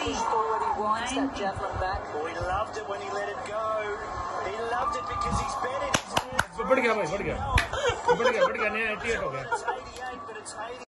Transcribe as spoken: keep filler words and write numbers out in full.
push forward. He wants that javelin back. Oh, he loved it when he let it go. He loved it because he's betting. बढ़ गया भाई बढ़ गया बढ़ गया बढ़ गया नया अट्ठासी हो गया। It's eighty-eight, but it's eighty.